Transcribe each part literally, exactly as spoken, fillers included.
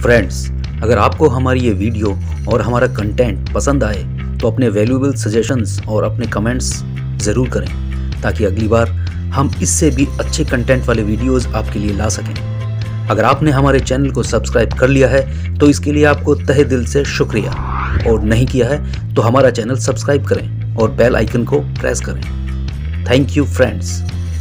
Friends, अगर आपको हमारी ये वीडियो और हमारा कंटेंट पसंद आए तो अपने वैल्यूएबल सजेशंस और अपने कमेंट्स ज़रूर करें ताकि अगली बार हम इससे भी अच्छे कंटेंट वाले वीडियोस आपके लिए ला सकें। अगर आपने हमारे चैनल को सब्सक्राइब कर लिया है तो इसके लिए आपको तहे दिल से शुक्रिया, और नहीं किया है तो हमारा चैनल सब्सक्राइब करें और बेल आइकन को प्रेस करें। Thank you friends.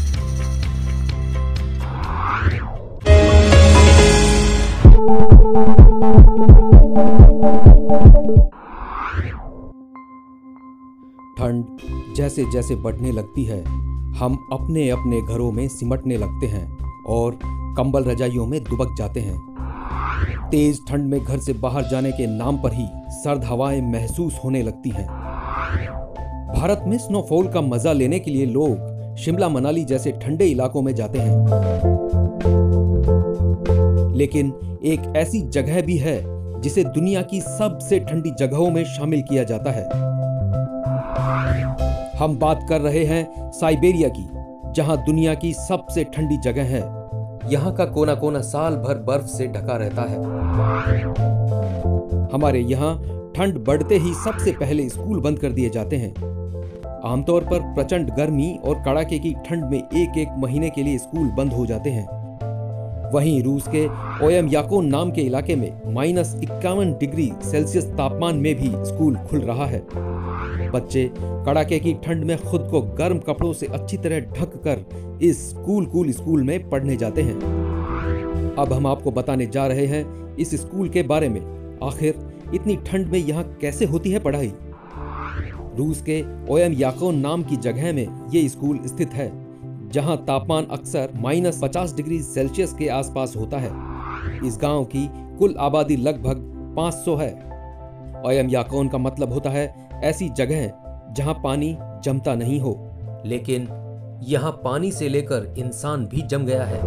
ठंड जैसे जैसे बढ़ने लगती है, हम अपने अपने घरों में सिमटने लगते हैं और कंबल रजाइयों में दुबक जाते हैं। तेज ठंड में घर से बाहर जाने के नाम पर ही सर्द हवाएं महसूस होने लगती हैं। भारत में स्नोफॉल का मजा लेने के लिए लोग शिमला मनाली जैसे ठंडे इलाकों में जाते हैं, लेकिन एक ऐसी जगह भी है जिसे दुनिया की सबसे ठंडी जगहों में शामिल किया जाता है। हम बात कर रहे हैं साइबेरिया की, जहां दुनिया की सबसे ठंडी जगह है। यहाँ का कोना कोना साल भर बर्फ से ढका रहता है। हमारे यहाँ ठंड बढ़ते ही सबसे पहले स्कूल बंद कर दिए जाते हैं। आमतौर पर प्रचंड गर्मी और कड़ाके की ठंड में एक एक महीने के लिए स्कूल बंद हो जाते हैं। वहीं रूस के ओयमयाकोन नाम के इलाके में माइनस इक्यावन डिग्री सेल्सियस तापमान में भी स्कूल खुल रहा है। बच्चे कड़ाके की ठंड में खुद को गर्म कपड़ों से अच्छी तरह ढक कर इस कूल कूल स्कूल में पढ़ने जाते हैं। अब हम आपको बताने जा रहे हैं इस स्कूल के बारे में। आखिर इतनी ठंड में यहाँ कैसे होती है पढ़ाई? रूस के ओयमयाकोन नाम की जगह में ये स्कूल स्थित है, जहाँ तापमान अक्सर माइनस पचास डिग्री सेल्सियस के आसपास होता है। इस गांव की कुल आबादी लगभग पाँच सौ है। ओयमयाकोन का मतलब होता है ऐसी जगह जहां पानी जमता नहीं हो, लेकिन यहां पानी से लेकर इंसान भी जम गया है।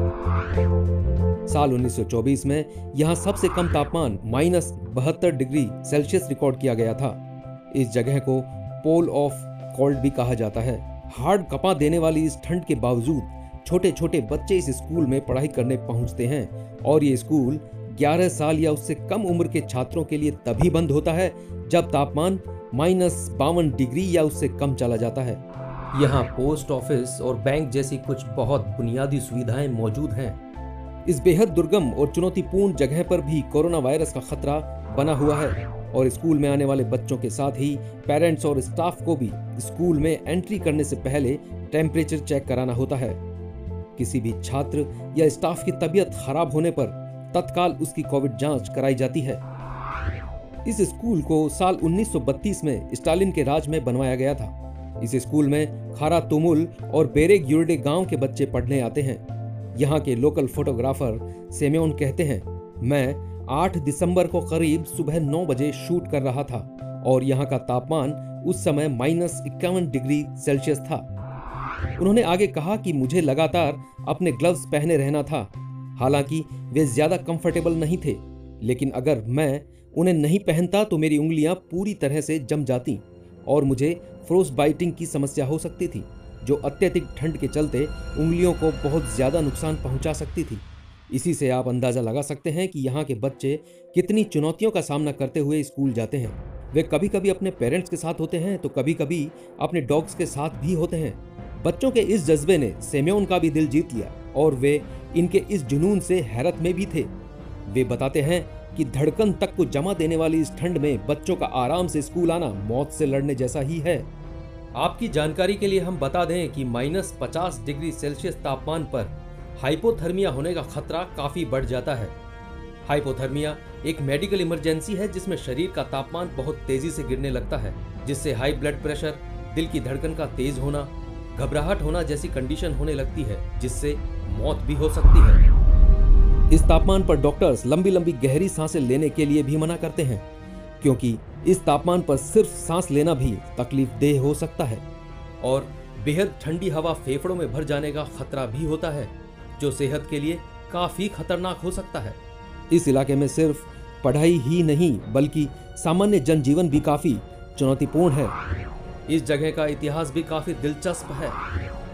साल उन्नीस सौ चौबीस में यहां सबसे कम तापमान माइनस बहत्तर डिग्री सेल्सियस रिकॉर्ड किया गया था। इस जगह को पोल ऑफ कोल्ड भी कहा जाता है। हार्ड कपा देने वाली इस ठंड के बावजूद छोटे छोटे बच्चे इस स्कूल में पढ़ाई करने पहुंचते हैं, और ये स्कूल ग्यारह साल या उससे कम उम्र के छात्रों के लिए तभी बंद होता है जब तापमान माइनस बावन डिग्री या उससे कम चला जाता है। यहाँ पोस्ट ऑफिस और बैंक जैसी कुछ बहुत बुनियादी सुविधाएं मौजूद हैं। इस बेहद दुर्गम और चुनौतीपूर्ण जगह पर भी कोरोना वायरस का खतरा बना हुआ है, और स्कूल में आने वाले बच्चों के साथ ही पेरेंट्स और स्टाफ को भी स्कूल में एंट्री करने से पहले टेम्परेचर चेक कराना होता है। किसी भी छात्र या स्टाफ की तबीयत खराब होने पर तत्काल उसकी कोविड जांच कराई जाती है। इस स्कूल को साल उन्नीस सौ बत्तीस में स्टालिन के राज में बनवाया गया था। इस स्कूल में खारा तुमुल और बेरेग यूर्डे गांव के बच्चे पढ़ने आते हैं। यहाँ के लोकल फोटोग्राफर सेम्योन कहते हैं, मैं आठ दिसंबर को करीब सुबह नौ बजे शूट कर रहा था और यहाँ का तापमान उस समय माइनस इक्यावन डिग्री सेल्सियस था। उन्होंने आगे कहा कि मुझे लगातार अपने ग्लव्स पहने रहना था। हालांकि वे ज्यादा कंफर्टेबल नहीं थे, लेकिन अगर मैं उन्हें नहीं पहनता तो मेरी उंगलियां पूरी तरह से जम जाती और मुझे फ्रोस्ट बाइटिंग की समस्या हो सकती थी, जो अत्यधिक ठंड के चलते उंगलियों को बहुत ज्यादा नुकसान पहुंचा सकती थी। इसी से आप अंदाजा लगा सकते हैं कि यहाँ के बच्चे कितनी चुनौतियों का सामना करते हुए स्कूल जाते हैं। वे कभी कभी अपने पेरेंट्स के साथ होते हैं तो कभी कभी अपने डॉग्स के साथ भी होते हैं। बच्चों के इस जज्बे ने सेम्योन का भी दिल जीत लिया और वे इनके इस जुनून से हैरत में भी थे। वे बताते हैं कि धड़कन तक को जमा देने वाली इस ठंड में बच्चों का आराम से स्कूल आना मौत से लड़ने जैसा ही है। आपकी जानकारी के लिए हम बता दें कि माइनस पचास डिग्री सेल्सियस तापमान पर हाइपोथर्मिया होने का खतरा काफी बढ़ जाता है। हाइपोथर्मिया एक मेडिकल इमरजेंसी है जिसमें शरीर का तापमान बहुत तेजी से गिरने लगता है, जिससे हाई ब्लड प्रेशर, दिल की धड़कन का तेज होना, घबराहट होना जैसी कंडीशन होने लगती है, जिससे मौत भी हो सकती है। इस तापमान पर डॉक्टर्स लंबी लंबी गहरी सांसें लेने के लिए भी मना करते हैं, क्योंकि इस तापमान पर सिर्फ सांस लेना भी तकलीफ देह हो सकता है, और बेहद ठंडी हवा फेफड़ों में भर जाने का खतरा भी होता है, जो सेहत के लिए काफी खतरनाक हो सकता है। इस इलाके में सिर्फ पढ़ाई ही नहीं बल्कि सामान्य जनजीवन भी काफी चुनौतीपूर्ण है। इस जगह का इतिहास भी काफी दिलचस्प है।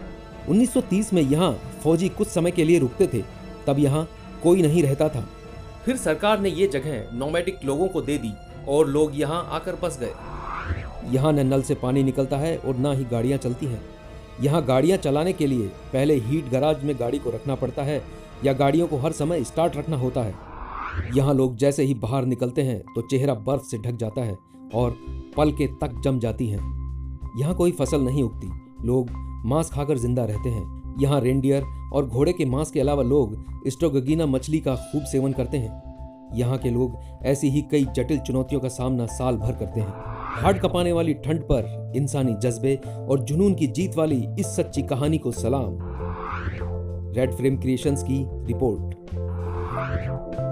उन्नीस सौ तीस में यहाँ फौजी कुछ समय के लिए रुकते थे। तब यहाँ कोई नहीं रहता था। फिर सरकार ने ये जगह नोमैडिक लोगों को दे दी और लोग यहाँ आकर बस गए। यहाँ न नल से पानी निकलता है और ना ही गाड़ियाँ चलती हैं। यहाँ गाड़ियाँ चलाने के लिए पहले हीट गैराज में गाड़ी को रखना पड़ता है या गाड़ियों को हर समय स्टार्ट रखना होता है। यहाँ लोग जैसे ही बाहर निकलते हैं तो चेहरा बर्फ से ढक जाता है और पलकें तक जम जाती हैं। यहाँ कोई फसल नहीं उगती, लोग मांस खाकर जिंदा रहते हैं। यहाँ रेंडियर और घोड़े के मांस के अलावा लोग स्ट्रोगीना मछली का खूब सेवन करते हैं। यहाँ के लोग ऐसी ही कई जटिल चुनौतियों का सामना साल भर करते हैं। हाड़ कपाने वाली ठंड पर इंसानी जज्बे और जुनून की जीत वाली इस सच्ची कहानी को सलाम। रेड फ्रेम क्रिएशंस की रिपोर्ट।